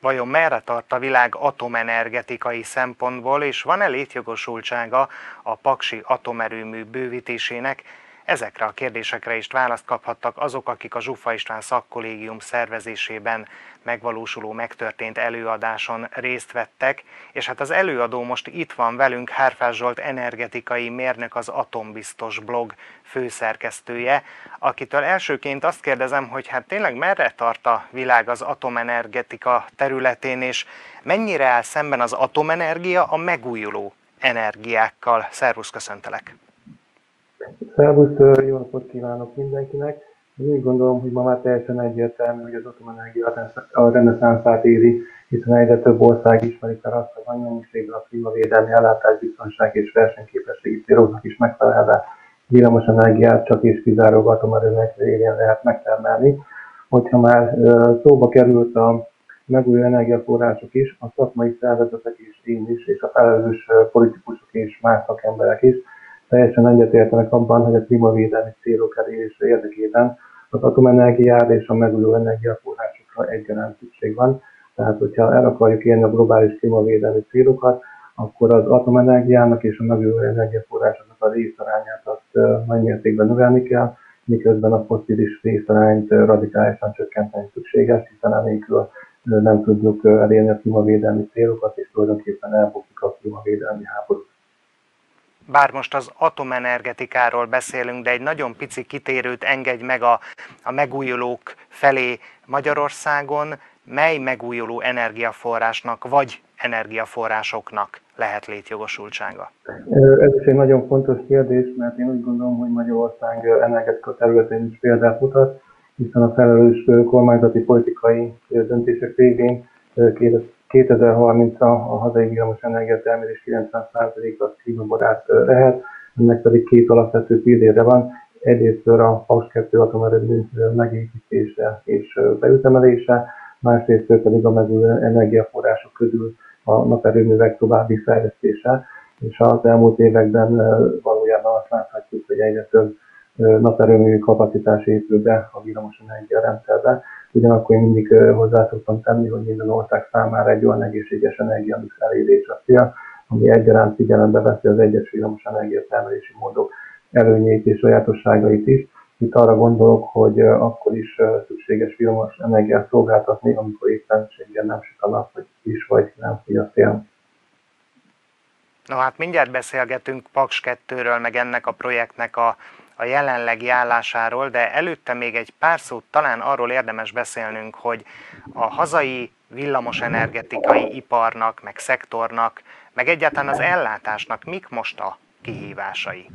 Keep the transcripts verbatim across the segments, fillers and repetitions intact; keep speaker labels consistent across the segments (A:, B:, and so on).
A: Vajon merre tart a világ atomenergetikai szempontból, és van-e létjogosultsága a paksi atomerőmű bővítésének? Ezekre a kérdésekre is választ kaphattak azok, akik a Zsuffa István Szakkollégium szervezésében megvalósuló megtörtént előadáson részt vettek, és hát az előadó most itt van velünk, Hárfás Zsolt energetikai mérnök, az Atombiztos blog főszerkesztője, akitől elsőként azt kérdezem, hogy hát tényleg merre tart a világ az atomenergetika területén, és mennyire áll szemben az atomenergia a megújuló energiákkal. Szervusz, köszöntelek!
B: Szervusz, jó napot kívánok mindenkinek! Én úgy gondolom, hogy ma már teljesen egyértelmű, hogy az atomenergia a reneszánszát éri, hiszen egyre több ország ismeri fel azt, hogy nagy mennyiségben a klímavédelmi, ellátásbiztonság és versenyképességi céloknak is megfelelve villamos energiát csak és kizárólag atomerőművek révén lehet megtermelni. Hogyha már szóba került a megújuló energiaforrások is, a szakmai szervezetek is, én is, és a felelős politikusok és más szakemberek is teljesen egyetértenek abban, hogy a klímavédelmi célok elérése érdekében az atomenergiára és a megújuló energiaforrásokra egyaránt szükség van. Tehát, hogyha el akarjuk érni a globális klímavédelmi célokat, akkor az atomenergiának és a megújuló energiaforrásoknak a részarányát azt nagy mértékben növelni kell, miközben a fosszilis részarányt radikálisan csökkenteni szükséges, hiszen enélkül nem tudjuk elérni a klímavédelmi célokat, és tulajdonképpen elbukik a klímavédelmi háborút.
A: Bár most az atomenergetikáról beszélünk, de egy nagyon pici kitérőt engedj meg a, a megújulók felé Magyarországon, mely megújuló energiaforrásnak vagy energiaforrásoknak lehet létjogosultsága?
B: Ez is egy nagyon fontos kérdés, mert én úgy gondolom, hogy Magyarország energetika területén is példát mutat, hiszen a felelős kormányzati politikai döntések révén kétezer-harmincra a hazai villamos energiatermelés kilencven százaléka klímabarát lehet, ennek pedig két alapvető pillére van. Egyrészt a Paks kettő atomerőmű megépítése és beüzemelése, másrészt pedig a megújuló energiaforrások közül a naperőművek további fejlesztése, és az elmúlt években valójában azt láthatjuk, hogy egyre több naperőmű kapacitás épül be a villamosenergia rendszerbe. Ugyanakkor én mindig hozzá szoktam tenni, hogy minden ország számára egy olyan egészséges energiamix elérés a cél, ami egyaránt figyelembe veszi az egyes villamosenergia termelési módok előnyeit és sajátosságait is. Itt arra gondolok, hogy akkor is szükséges villamos energiát szolgáltatni, amikor éppenséggel nem süt a nap, vagy is, vagy nem fúj a szél.
A: No hát mindjárt beszélgetünk Paks kettőről, meg ennek a projektnek a, a jelenlegi állásáról, de előtte még egy pár szót talán arról érdemes beszélnünk, hogy a hazai villamosenergetikai iparnak, meg szektornak, meg egyáltalán az ellátásnak mik most a kihívásai?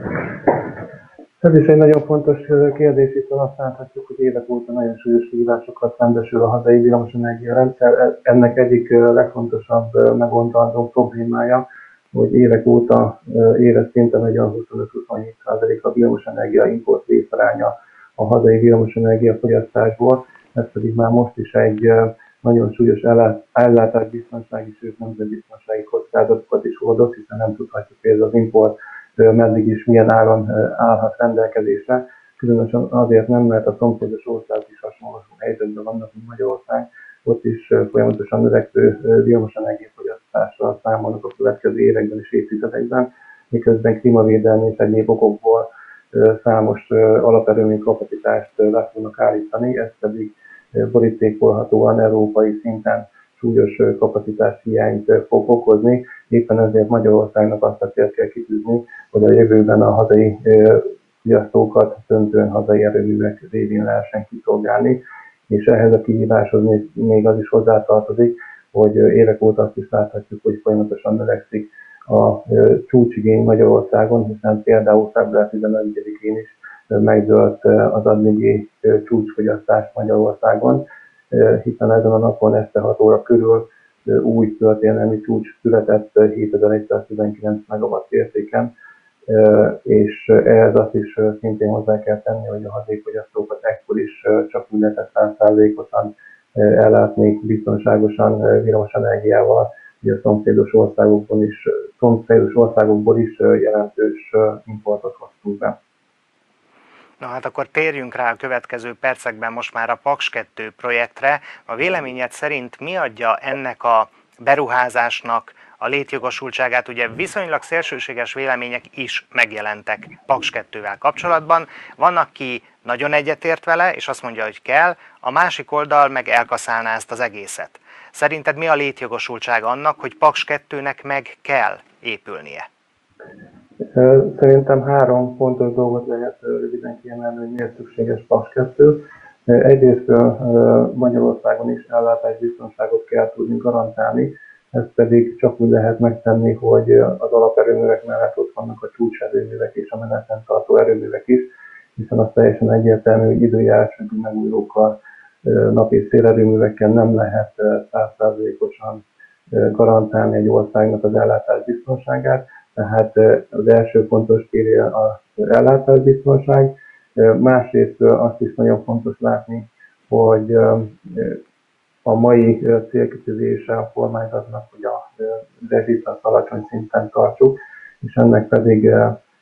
B: Ez is egy nagyon fontos kérdés, hiszen azt láthatjuk, hogy évek óta nagyon súlyos kihívásokat szembesül a hazai villamosenergia rendszer. Ennek egyik legfontosabb megoldandó problémája, hogy évek óta éves szinten egy olyan huszonöt-huszonhét százalék a villamosenergia import részaránya a hazai villamosenergia fogyasztásból, ez pedig már most is egy nagyon súlyos ellátásbiztonsági, sőt nemzetbiztonsági kockázatokat is hordoz, hiszen nem tudhatjuk, hogy ez az import meddig is milyen áron állhat rendelkezésre. Különösen azért nem, mert a szomszédos országok is hasonló helyzetben vannak, mint Magyarország. Ott is folyamatosan növekvő villamosenergiafogyasztással számolnak a következő években és évtizedekben, miközben klímavédelmi és egyéb okokból számos alaperőmű kapacitást le fognak állítani, ez pedig borítékolhatóan európai szinten súlyos kapacitás hiányt fog okozni. Éppen ezért Magyarországnak azt a célt kell kitűzni, hogy a jövőben a hazai fogyasztókat döntően hazai erőművek révén lehessen kiszolgálni, és ehhez a kihíváshoz még, még az is hozzátartozik, hogy évek óta azt is láthatjuk, hogy folyamatosan növekszik a csúcsigény Magyarországon, hiszen például február tizenegyedikén is megdőlt az addigi csúcsfogyasztás Magyarországon, hiszen ezen a napon este hat óra körül új történelmi csúcs született hétezer-száz-tizenkilenc megawatt értéken, és ehhez azt is szintén hozzá kell tenni, hogy a hazai fogyasztókat ekkor is csak úgy lehetett száz százalékosan ellátni biztonságosan villamosenergiával, hogy a szomszédos országokból is, szomszédos országokból is jelentős importot hoztunk be.
A: Na hát akkor térjünk rá a következő percekben most már a Paks kettő projektre. A véleményed szerint mi adja ennek a beruházásnak a létjogosultságát? Ugye viszonylag szélsőséges vélemények is megjelentek Paks kettővel kapcsolatban. Van, aki nagyon egyetért vele, és azt mondja, hogy kell, a másik oldal meg elkaszálná ezt az egészet. Szerinted mi a létjogosultság annak, hogy Paks kettőnek meg kell épülnie?
B: Szerintem három fontos dolgot lehet röviden kiemelni, hogy miért szükséges Paks kettő. Egyrészt Magyarországon is ellátásbiztonságot kell tudni garantálni, ezt pedig csak úgy lehet megtenni, hogy az alaperőművek mellett ott vannak a csúcserőművek és a menetfenntartó erőművek is, hiszen az teljesen egyértelmű, hogy időjárású megújulókkal, nap- és szélerőművekkel nem lehet száz százalékosan garantálni egy országnak az ellátásbiztonságát. Tehát az első fontos pillére az ellátásbiztonság. Másrészt azt is nagyon fontos látni, hogy a mai célkitűzése a kormányzatnak, hogy a rezsit az alacsony szinten tartsuk, és ennek pedig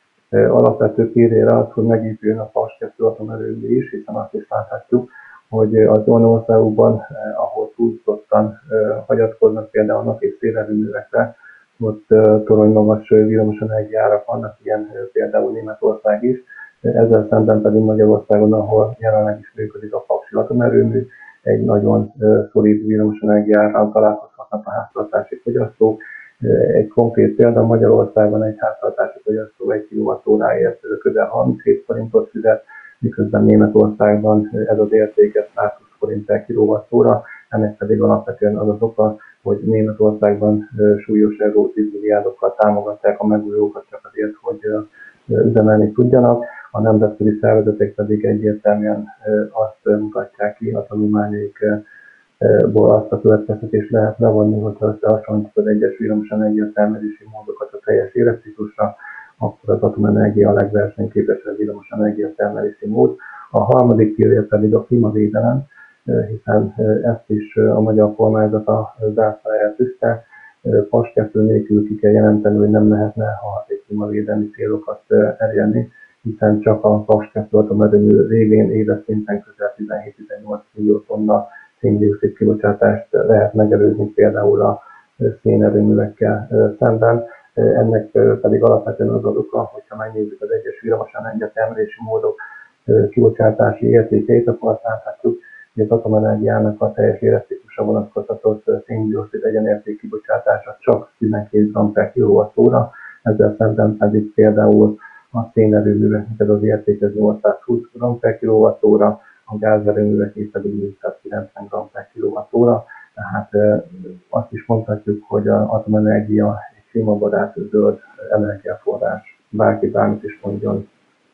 B: alapvető pillére az, hogy megépüljön a Paks kettő atomerőmű is, hiszen azt is láthatjuk, hogy az olyan országokban, ahol túlzottan hagyatkoznak például a nap- és szélerőművekre, ott torony magas villamosenergiárak vannak, ilyen például Németország is. Ezzel szemben pedig Magyarországon, ahol jelenleg is működik a paksi atomerőmű, egy nagyon szolid villamosenergiára találkozhatnak a háztartási fogyasztók. Egy konkrét példa, Magyarországon egy háztartási fogyasztó egy kilovattóráért közel harminchét forintot fizet, miközben Németországban ez az értéke százhúsz forint per kilovattóra. Ennek pedig alapvetően az az oka, hogy Németországban súlyos euró tíz milliárdokkal támogatják a megújulókat csak azért, hogy üzemelni tudjanak. A nemzetközi szervezetek pedig egyértelműen azt mutatják ki, a tanulmányaikból azt a következtetést lehet levonni, hogyha összehasonlítjuk az egyes villamosenergia termelési módokat a teljes életciklusra, akkor az atomenergia a legversenyképesebb villamosenergia termelési mód. A harmadik pillér pedig a klímavédelem, hiszen ezt is a magyar kormányzat a zászlájára tűzte. Paks kettő nélkül ki kell jelenteni, hogy nem lehetne a haték klímavédelmi célokat elérni, hiszen csak a Paks kettő atomerőmű révén éves szinten közel tizenhét-tizennyolc millió tonna szén-dioxid kibocsátást lehet megelőzni például a szénerőművekkel szemben. Ennek pedig alapvetően az az oka, hogyha megnézzük az egyes villamosenergia termelési módok kibocsátási értékeit, akkor azt láthatjuk, hogy az atomenergiának a teljes életciklusra vonatkoztatott szén-dioxid egyenérték kibocsátása csak tizenkét gramm per kilovattóra, ezzel szemben pedig például a szénerőműveknek ez az érték nyolcszázhúsz gramm per kilovattóra, a gázerőműveknek pedig négyszázkilencven gramm per kilovattóra, tehát azt is mondhatjuk, hogy az atomenergia egy klímabarát zöld energiaforrás, bárki bármit is mondjon.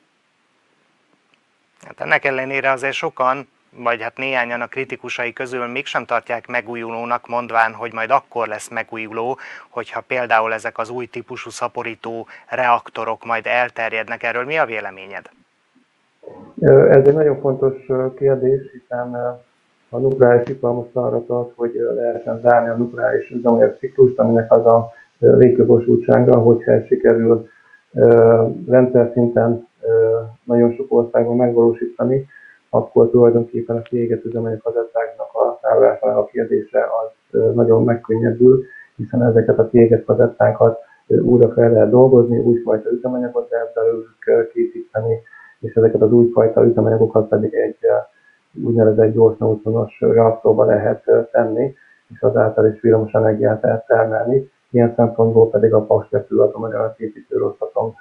A: Hát ennek ellenére azért sokan, vagy hát néhányan a kritikusai közül mégsem tartják megújulónak, mondván, hogy majd akkor lesz megújuló, hogyha például ezek az új típusú szaporító reaktorok majd elterjednek. Erről mi a véleményed?
B: Ez egy nagyon fontos kérdés, hiszen a nukleáris ipar most arra tart, hogy lehessen zárni a nukleáris üzemanyag ciklust, aminek az a létjogosultsága, hogyha ez sikerül rendszer szinten nagyon sok országban megvalósítani, akkor tulajdonképpen a kiégett üzemanyag kazettáknak a tárolásának a kérdése az nagyon megkönnyebbül, hiszen ezeket a kiégett kazettákat újra fel lehet dolgozni, újfajta üzemanyagot lehet belőlük készíteni, és ezeket az újfajta üzemanyagokat pedig egy úgynevezett gyorsneutronos reaktorba lehet tenni, és azáltal is villamos energiát lehet termelni. Ilyen szempontból pedig a Paks kettő atomerőmű építő Rosatom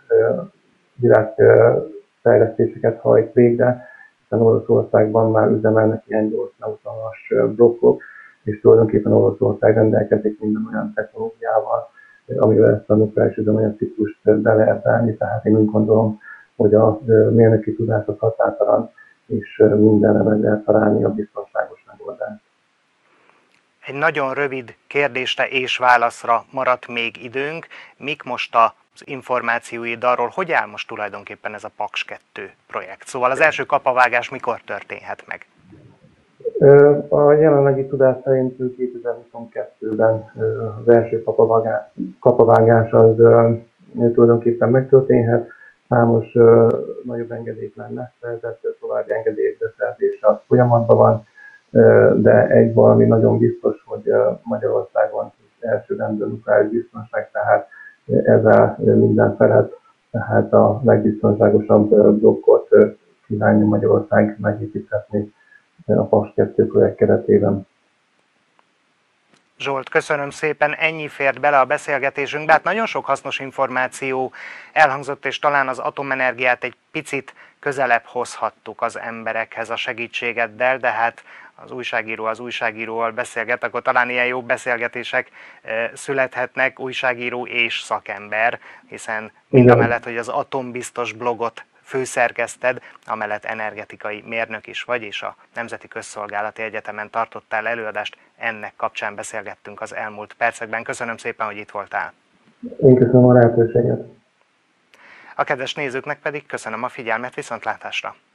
B: világfejlesztéseket hajt végre, hiszen Oroszországban már üzemelnek ilyen gyorsneutronos blokkok, és tulajdonképpen Oroszország rendelkezik minden olyan technológiával, amivel ezt a nukleáris üzemanyag ciklust be lehet állni, tehát én úgy gondolom, hogy a mérnöki tudások hatátalan, és mindenre meg lehet találni a biztonságos megoldást.
A: Egy nagyon rövid kérdésre és válaszra maradt még időnk. Mik most az információid arról, hogy áll most tulajdonképpen ez a Paks kettő projekt? Szóval az első kapavágás mikor történhet meg?
B: A jelenlegi tudás szerint kétezer-huszonkettőben az első kapavágás az tulajdonképpen megtörténhet. számos ö, nagyobb engedélyt lenne, tehát további engedélyek beszerzése az folyamatban van, ö, de egy valami nagyon biztos, hogy ö, Magyarországon elsőrendű nukleáris biztonság, tehát ezzel minden felett, tehát a legbiztonságosabb ö, blokkot ö, kívánja Magyarország megépíteni a Paks kettő projekt keretében.
A: Zsolt, köszönöm szépen, ennyi fért bele a beszélgetésünkbe. Hát nagyon sok hasznos információ elhangzott, és talán az atomenergiát egy picit közelebb hozhattuk az emberekhez a segítségeddel, de hát az újságíró az újságíróval beszélget, akkor talán ilyen jó beszélgetések születhetnek, újságíró és szakember, hiszen mindamellett, hogy az Atombiztos blogot főszerkeszted, amellett energetikai mérnök is vagy, és a Nemzeti Közszolgálati Egyetemen tartottál előadást, ennek kapcsán beszélgettünk az elmúlt percekben. Köszönöm szépen, hogy itt voltál.
B: Én köszönöm a lehetőséget.
A: A kedves nézőknek pedig köszönöm a figyelmet, viszontlátásra!